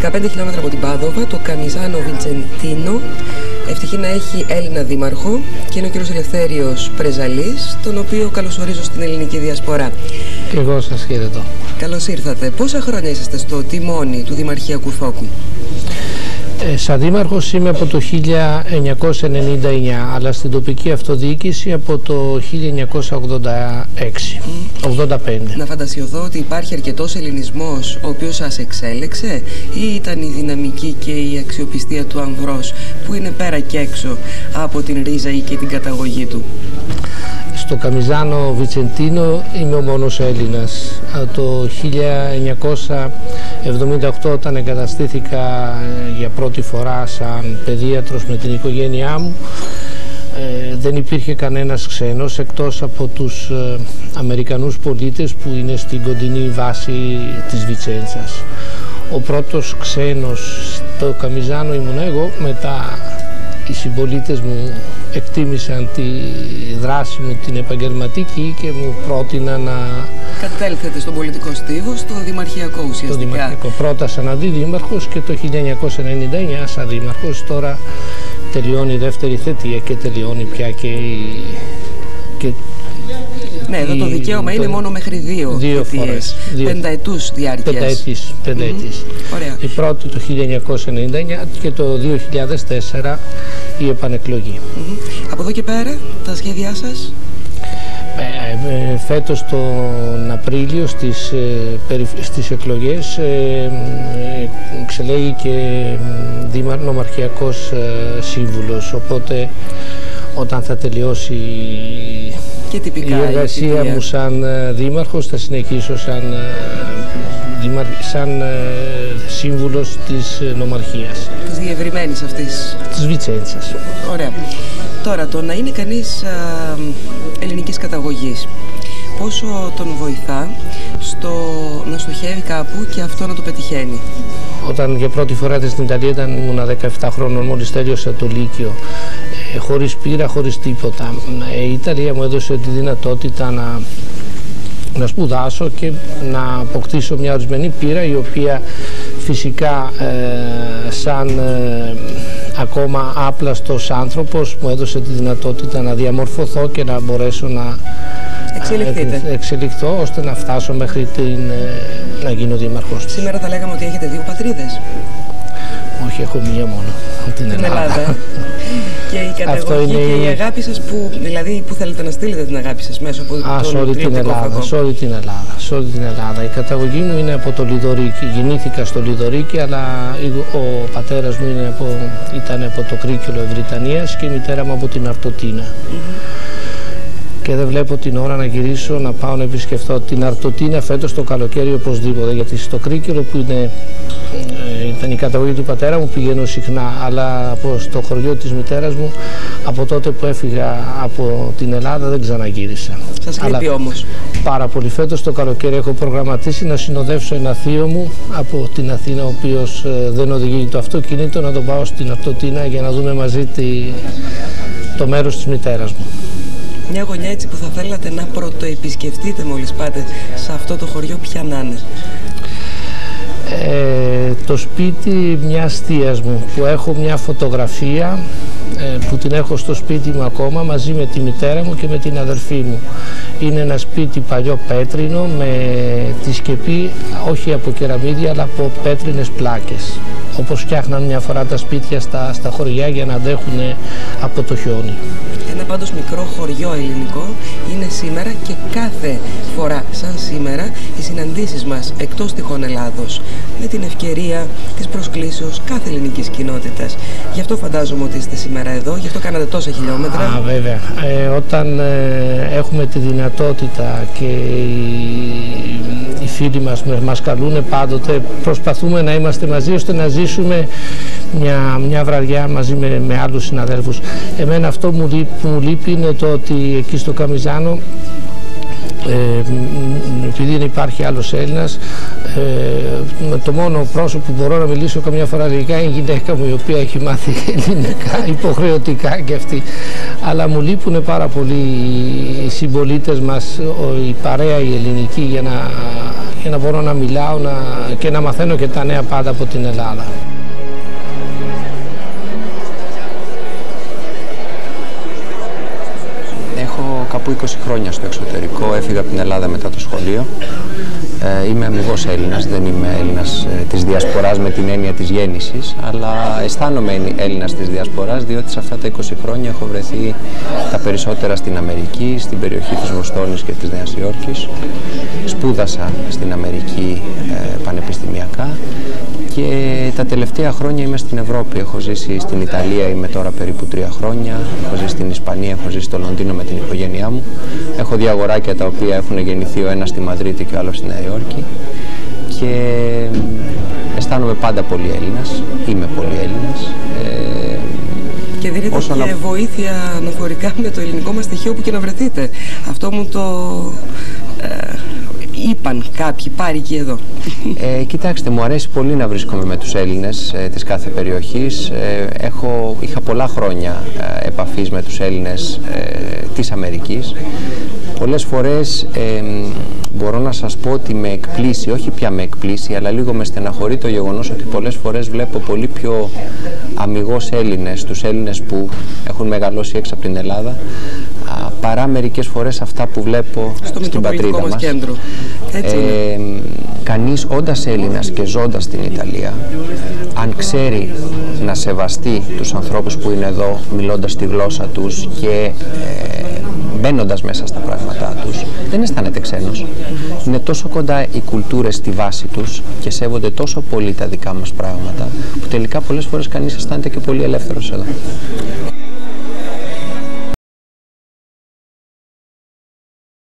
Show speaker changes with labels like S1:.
S1: 15 χιλιόμετρα από την Πάδοβα, το Καμιζάνο Βιντσεντίνο. Ευτυχεί να έχει Έλληνα δήμαρχο και είναι ο κύριος Ελευθέριος Πρεζαλής, τον οποίο καλωσορίζω στην ελληνική διασπορά.
S2: Και εγώ σας χαιρετώ.
S1: Καλώς ήρθατε. Πόσα χρόνια είσαστε στο τιμόνι του Δημαρχιακού Θόκου?
S2: Σαν δήμαρχος είμαι από το 1999, αλλά στην τοπική αυτοδιοίκηση από το 1985.
S1: Να φαντασιωθώ ότι υπάρχει αρκετός ελληνισμός ο οποίος σας εξέλεξε, ή ήταν η δυναμική και η αξιοπιστία του ανδρός που είναι πέρα και έξω από την ρίζα ή και την καταγωγή του?
S2: Στο Καμιζάνο Βιντσεντίνο είμαι ο μόνος Έλληνας. Το 1978, όταν εγκαταστήθηκα για πρώτη φορά σαν παιδίατρος με την οικογένειά μου, δεν υπήρχε κανένας ξένος εκτός από τους Αμερικανούς πολίτες που είναι στην κοντινή βάση της Βιτσέντσας. Ο πρώτος ξένος στο Καμιζάνο ήμουν εγώ, μετά οι συμπολίτες μου εκτίμησαν τη δράση μου την επαγγελματική και μου πρότειναν να
S1: κατέλθετε στον πολιτικό στίβο, στο δημαρχιακό ουσιαστικά.
S2: Το δημαρχιακό, πρώτα σαν αντιδήμαρχος και το 1999 σαν δήμαρχος. Τώρα τελειώνει η δεύτερη θητεία και τελειώνει πια και
S1: ναι, εδώ το δικαίωμα είναι μόνο μέχρι δύο φορές. Πενταετούς διάρκειας.
S2: Πενταετής.
S1: Ωραία.
S2: Η πρώτη το 1999 και το 2004 η επανεκλογή.
S1: Από εδώ και πέρα τα σχέδιά σας?
S2: Φέτος τον Απρίλιο στις εκλογές εξελέγει και νομαρχιακός σύμβουλος, οπότε όταν θα τελειώσει
S1: και
S2: η εργασία μου σαν δήμαρχος θα συνεχίσω σαν σύμβουλος της νομαρχίας.
S1: Της διευρυμένης αυτής.
S2: Της Βιτσέντσας.
S1: Ωραία. Τώρα, το να είναι κανείς ελληνικής καταγωγής, πόσο τον βοηθά να στοχεύει κάπου και αυτό να το πετυχαίνει?
S2: Όταν για πρώτη φορά στην Ιταλία ήμουν 17 χρόνων, μόλις τέλειωσα το Λύκειο, χωρίς πείρα, χωρίς τίποτα. Η Ιταλία μου έδωσε τη δυνατότητα να σπουδάσω και να αποκτήσω μια ορισμένη πείρα, η οποία φυσικά σαν ακόμα άπλαστος άνθρωπος μου έδωσε τη δυνατότητα να διαμορφωθώ και να μπορέσω να εξελιχθώ ώστε να φτάσω μέχρι να γίνω δήμαρχος.
S1: Σήμερα θα λέγαμε ότι έχετε δύο πατρίδες.
S2: Όχι, έχω μία μόνο, την Ελλάδα.
S1: Και η καταγωγή και η αγάπη σας, δηλαδή που θέλετε να στείλετε την αγάπη σας μέσω από
S2: σε όλη την Ελλάδα. Σε όλη την Ελλάδα. Η καταγωγή μου είναι από το Λιδωρίκι. Γεννήθηκα στο Λιδωρίκι, αλλά ο πατέρας μου ήταν από το Κρίκιολο Ευρυτανίας και η μητέρα μου από την Αρτοτίνα. Και δεν βλέπω την ώρα να γυρίσω, να πάω να επισκεφθώ την Αρτοτίνα φέτος το καλοκαίρι οπωσδήποτε, γιατί στο Κρίκιολο που ήταν η καταγωγή του πατέρα μου πηγαίνω συχνά, αλλά στο χωριό της μητέρας μου από τότε που έφυγα από την Ελλάδα δεν ξαναγύρισα.
S1: Σας λείπει όμως?
S2: Πάρα πολύ. Φέτος το καλοκαίρι έχω προγραμματίσει να συνοδεύσω ένα θείο μου από την Αθήνα, ο οποίος δεν οδηγεί το αυτοκίνητο, να τον πάω στην Αρτοτίνα για να δούμε μαζί το μέρος της μητέρας μου.
S1: Μια γωνιά έτσι που θα θέλατε να πρωτοεπισκεφτείτε μόλις πάτε σε αυτό το χωριό, ποια να είναι?
S2: Το σπίτι μιας θείας μου, που έχω μια φωτογραφία που την έχω στο σπίτι μου ακόμα μαζί με τη μητέρα μου και με την αδερφή μου. Είναι ένα σπίτι παλιό πέτρινο με τη σκεπή όχι από κεραμίδια αλλά από πέτρινες πλάκες, όπως φτιάχναν μια φορά τα σπίτια στα χωριά για να αντέχουν από το χιόνι.
S1: Ένα πάντως μικρό χωριό ελληνικό είναι σήμερα, και κάθε φορά σαν σήμερα οι συναντήσεις μας εκτός τυχόν Ελλάδος με την ευκαιρία της προσκλήσεως κάθε ελληνικής κοινότητας. Γι' αυτό φαντάζομαι ότι είστε σήμερα εδώ, γι' αυτό κάνατε τόσα χιλιόμετρα.
S2: Βέβαια. Όταν έχουμε τη δυνατότητα και οι φίλοι μας καλούν πάντοτε, προσπαθούμε να είμαστε μαζί ώστε να ζήσουμε μια βραδιά μαζί με άλλους συναδέλφους. Εμένα αυτό που μου λείπει είναι το ότι εκεί στο Καμιζάνο, επειδή δεν υπάρχει άλλος Έλληνας, το μόνο πρόσωπο που μπορώ να μιλήσω καμιά φορά ελληνικά είναι η γυναίκα μου, η οποία έχει μάθει ελληνικά υποχρεωτικά και αυτή. Αλλά μου λείπουν πάρα πολύ οι συμπολίτες μας, η παρέα η ελληνική, για να μπορώ να μιλάω και να μαθαίνω και τα νέα πάντα από την Ελλάδα.
S3: Έχω κάπου 20 χρόνια στο εξωτερικό, έφυγα από την Ελλάδα μετά το σχολείο. Είμαι αμοιβός Έλληνας, δεν είμαι Έλληνας της Διασποράς με την έννοια της γέννησης, αλλά αισθάνομαι Έλληνας της Διασποράς, διότι σε αυτά τα 20 χρόνια έχω βρεθεί τα περισσότερα στην Αμερική, στην περιοχή της Βοστόνης και της Νέας Υόρκης. Σπούδασα στην Αμερική πανεπιστημιακά και τα τελευταία χρόνια είμαι στην Ευρώπη. Έχω ζήσει στην Ιταλία, είμαι τώρα περίπου 3 χρόνια, έχω ζήσει στην Ισπανία, έχω ζήσει στο Λονδίνο με την οικογένειά μου. Έχω 2 αγοράκια τα οποία έχουν γεννηθεί, ο ένας στη Μαδρίτη και ο άλλος στη Νέα Υόρκη, και αισθάνομαι πάντα πολύ Έλληνας, είμαι πολύ Έλληνας.
S1: Και δίνετε και βοήθεια αναφορικά με το ελληνικό μας στοιχείο που και να βρεθείτε. Αυτό μου το είπαν κάποιοι, πάρει και εδώ.
S3: Κοιτάξτε, μου αρέσει πολύ να βρίσκομαι με τους Έλληνες της κάθε περιοχής. Είχα πολλά χρόνια επαφής με τους Έλληνες της Αμερικής. Πολλές φορές μπορώ να σας πω ότι με εκπλήσει, όχι πια με εκπλήσει, αλλά λίγο με στεναχωρεί το γεγονός ότι πολλές φορές βλέπω πολύ πιο αμιγώς Έλληνες, τους Έλληνες που έχουν μεγαλώσει έξω από την Ελλάδα, παρά μερικές φορές αυτά που βλέπω στην πατρίδα μας.
S1: Κέντρο.
S3: Κανείς όντας Έλληνας και ζώντας στην Ιταλία, αν ξέρει να σεβαστεί τους ανθρώπους που είναι εδώ, μιλώντας τη γλώσσα τους και μπαίνοντας μέσα στα πράγματά τους, δεν αισθάνεται ξένος. Είναι τόσο κοντά οι κουλτούρες στη βάση τους και σέβονται τόσο πολύ τα δικά μας πράγματα, που τελικά πολλές φορές κανείς αισθάνεται και πολύ ελεύθερος εδώ.